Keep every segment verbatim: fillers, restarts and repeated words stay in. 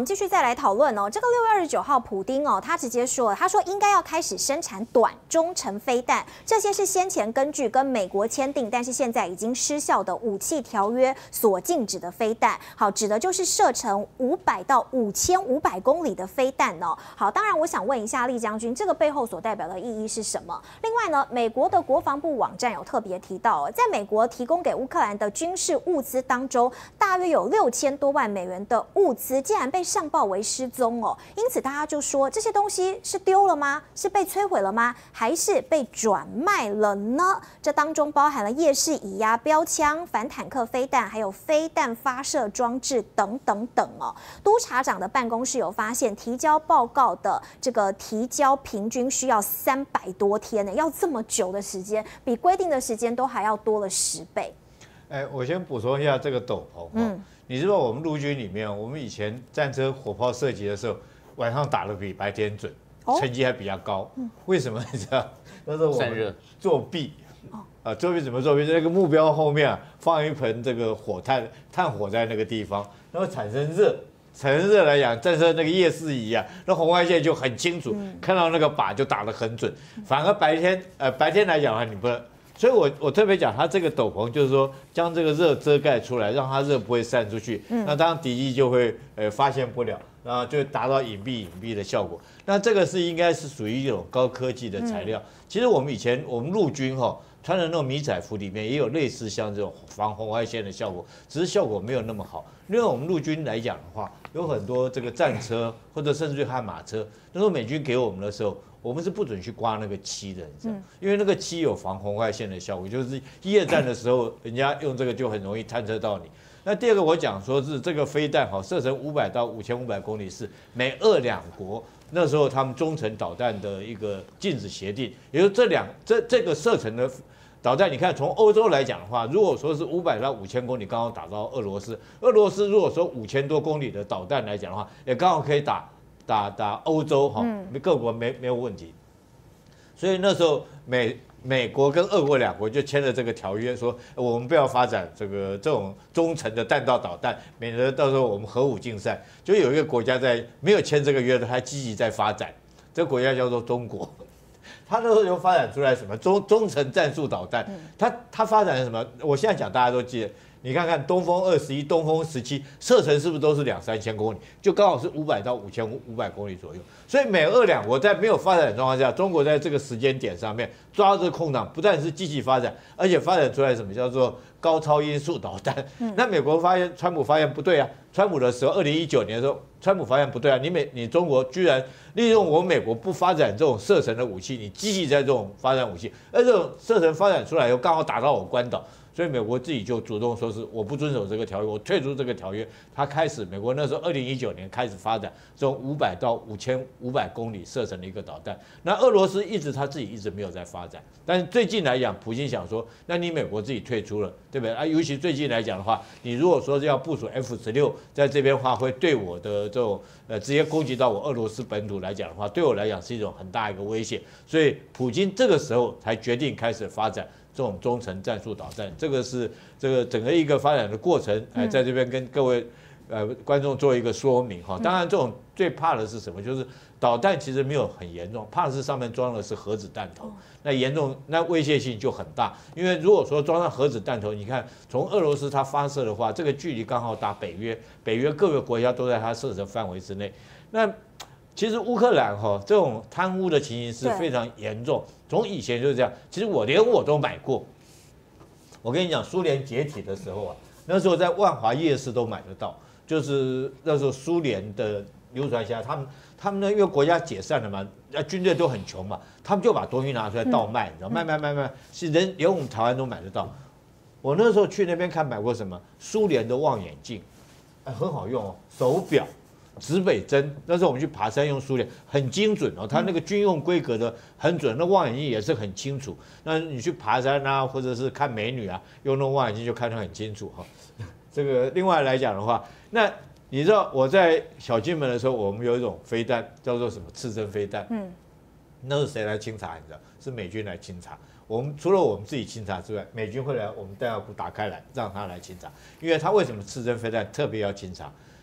我们继续再来讨论哦，这个六月二十九号，普丁哦，他直接说了，他说应该要开始生产短中程飞弹，这些是先前根据跟美国签订，但是现在已经失效的武器条约所禁止的飞弹。好，指的就是射程五百到五千五百公里的飞弹哦。好，当然我想问一下厉将军，这个背后所代表的意义是什么？另外呢，美国的国防部网站有特别提到，在美国提供给乌克兰的军事物资当中，大约有六千多万美元的物资竟然被上报为失踪哦，因此大家就说这些东西是丢了吗？是被摧毁了吗？还是被转卖了呢？这当中包含了夜视以压标枪、反坦克飞弹，还有飞弹发射装置等等等哦。督察长的办公室有发现，提交报告的这个提交平均需要三百多天呢，要这么久的时间，比规定的时间都还要多了十倍。 哎，我先补充一下这个斗篷。嗯。你知道我们陆军里面，我们以前战车火炮射击的时候，晚上打得比白天准，成绩还比较高。为什么你知道？那时候我们作弊。啊，作弊怎么作弊？那个目标后面啊，放一盆这个火炭，炭火在那个地方，然后产生热，产生热来讲，战车那个夜视仪啊，那红外线就很清楚，看到那个靶就打得很准。反而白天，呃，白天来讲的话，你不能。所以我，我我特别讲，它这个斗篷就是说，将这个热遮盖出来，让它热不会散出去。嗯、那当然敌机就会呃发现不了，然后就达到隐蔽隐蔽的效果。那这个是应该是属于一种高科技的材料。嗯、其实我们以前我们陆军哈、哦、穿的那种迷彩服里面也有类似像这种防红外线的效果，只是效果没有那么好。因为我们陆军来讲的话，有很多这个战车或者甚至悍马车，那时候美军给我们的时候。我们是不准去刮那个漆的，你知道，因为那个漆有防红外线的效果，就是一夜战的时候，人家用这个就很容易探测到你。那第二个我讲说是这个飞弹哈，射程五百到五千五百公里是美俄两国那时候他们中程导弹的一个禁止协定，也就是这两这这个射程的导弹，你看从欧洲来讲的话，如果说是五百到五千公里，刚好打到俄罗斯，俄罗斯如果说五千多公里的导弹来讲的话，也刚好可以打。打打欧洲哈，各国没没有问题，所以那时候美美国跟俄国两国就签了这个条约，说我们不要发展这个这种中程的弹道导弹，免得到时候我们核武竞赛。就有一个国家在没有签这个约的，它积极在发展，这个国家叫做中国。它那时候就发展出来什么中中程战术导弹，它它发展了什么？我现在讲大家都记得。你看看东风二十一、东风十七，射程是不是都是两三千公里？就刚好是五百到五千五百公里左右。所以美俄两国在没有发展的状况下，中国在这个时间点上面抓到这个空档，不但是积极发展，而且发展出来什么叫做高超音速导弹。嗯、那美国发现，川普发现不对啊，川普的时候，二零一九年的时候，川普发现不对啊，你美你中国居然利用我美国不发展这种射程的武器，你积极在这种发展武器，而这种射程发展出来以后，刚好打到我关岛。所以美国自己就主动说是我不遵守这个条约，我退出这个条约。他开始，美国那时候二零一九年开始发展这种五百到五千五百公里射程的一个导弹。那俄罗斯一直他自己一直没有在发展，但是最近来讲，普京想说，那你美国自己退出了，对不对啊？尤其最近来讲的话，你如果说是要部署 F 十六在这边的话，会对我的这种呃直接攻击到我俄罗斯本土来讲的话，对我来讲是一种很大一个威胁。所以普京这个时候才决定开始发展。这种中程战术导弹，这个是这个整个一个发展的过程，哎，在这边跟各位呃观众做一个说明哈。当然，这种最怕的是什么？就是导弹其实没有很严重，怕的是上面装的是核子弹头，那严重那威胁性就很大。因为如果说装上核子弹头，你看从俄罗斯它发射的话，这个距离刚好打北约，北约各个国家都在它射程范围之内。那其实乌克兰哈这种贪污的情形是非常严重，从以前就是这样。其实我连我都买过，我跟你讲，苏联解体的时候啊，那时候在万华夜市都买得到，就是那时候苏联的流传下，他们他们呢因为国家解散了嘛，那军队都很穷嘛，他们就把东西拿出来倒卖，你知道，卖卖卖卖，是人连我们台湾都买得到。我那时候去那边看买过什么苏联的望远镜，哎，很好用哦，手表。指北针，那时候我们去爬山用苏联，很精准哦，它那个军用规格的很准，那望远镜也是很清楚。那你去爬山啊，或者是看美女啊，用那望远镜就看得很清楚哈。这个另外来讲的话，那你知道我在小金门的时候，我们有一种飞弹叫做什么刺针飞弹，嗯，那是谁来清查？你知道，是美军来清查。我们除了我们自己清查之外，美军会来我们弹药库打开来，让他来清查，因为他为什么刺针飞弹特别要清查？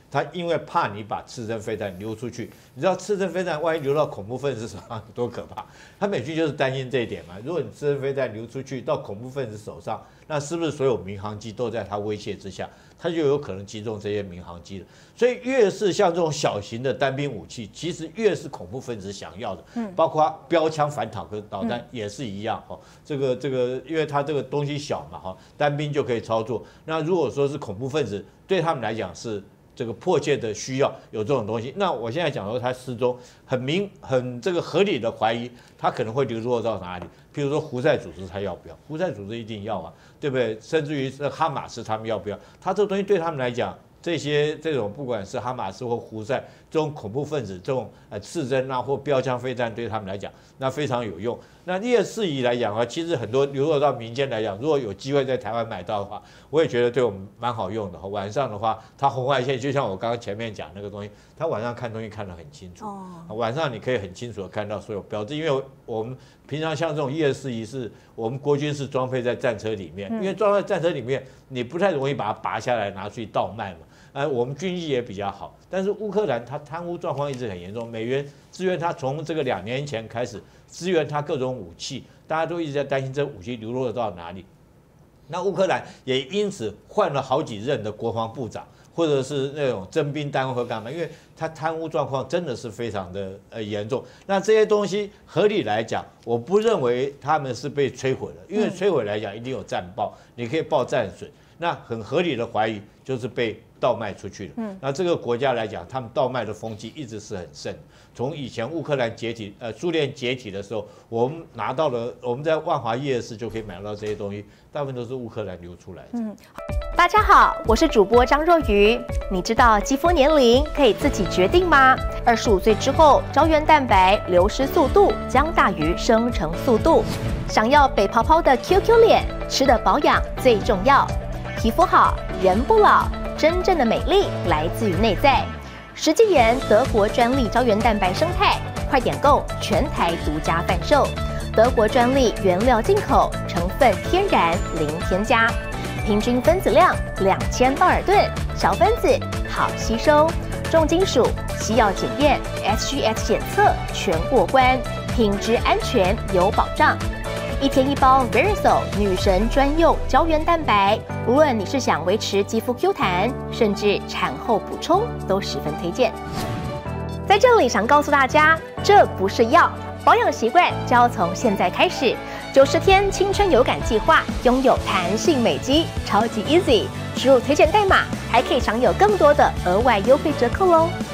它因为怕你把刺针飞弹流出去，你知道刺针飞弹万一流到恐怖分子手上多可怕？他美军就是担心这一点嘛。如果你刺针飞弹流出去到恐怖分子手上，那是不是所有民航机都在他威胁之下？他就有可能击中这些民航机了。所以越是像这种小型的单兵武器，其实越是恐怖分子想要的。嗯，包括标枪反坦克导弹也是一样。哦，这个这个，因为它这个东西小嘛，哈，单兵就可以操作。那如果说是恐怖分子，对他们来讲是这个迫切的需要有这种东西。那我现在讲说他失踪，很明很这个合理的怀疑，他可能会流落到哪里？譬如说胡塞组织他要不要？胡塞组织一定要啊，对不对？甚至于哈马斯他们要不要？他这个东西对他们来讲，这些这种不管是哈马斯或胡塞这种恐怖分子，这种呃刺针啊或标枪飞弹对他们来讲，那非常有用。那烈士仪来讲啊，其实很多流落到民间来讲，如果有机会在台湾买到的话，我也觉得对我们蛮好用的。晚上的话，它红外线就像我刚刚前面讲那个东西，它晚上看东西看得很清楚。哦，晚上你可以很清楚的看到所有标志，因为我们平常像这种烈士仪是我们国军是装配在战车里面，因为装在战车里面，你不太容易把它拔下来拿去倒卖嘛。呃，我们军纪也比较好，但是乌克兰它贪污状况一直很严重，美元支援它从这个两年前开始支援它各种武器，大家都一直在担心这武器流落到哪里。那乌克兰也因此换了好几任的国防部长，或者是那种征兵单位或干嘛，因为它贪污状况真的是非常的呃严重。那这些东西合理来讲，我不认为他们是被摧毁了，因为摧毁来讲一定有战报，你可以报战损。那很合理的怀疑就是被倒卖出去了。嗯，那这个国家来讲，他们倒卖的风气一直是很盛。从以前乌克兰解体，呃，苏联解体的时候，我们拿到了，我们在万华夜市就可以买到这些东西，大部分都是乌克兰流出来的。 嗯，大家好，我是主播张若愚。你知道肌肤年龄可以自己决定吗？二十五岁之后，胶原蛋白流失速度将大于生成速度。想要北泡泡的 Q Q 脸，吃的保养最重要。皮肤好，人不老，真正的美丽来自于内在。石纪元德国专利胶原蛋白生态，快点购，全台独家贩售。德国专利原料进口，成分天然零添加，平均分子量两千道尔顿，小分子好吸收，重金属、西药检验、S G S 检测全过关，品质安全有保障。一天一包 Verisol 女神专用胶原蛋白，无论你是想维持肌肤 Q 弹，甚至产后补充，都十分推荐。在这里想告诉大家，这不是药，保养习惯就要从现在开始。九十天青春有感计划，拥有弹性美肌，超级 easy， 输入推荐代码，还可以享有更多的额外优惠折扣哦。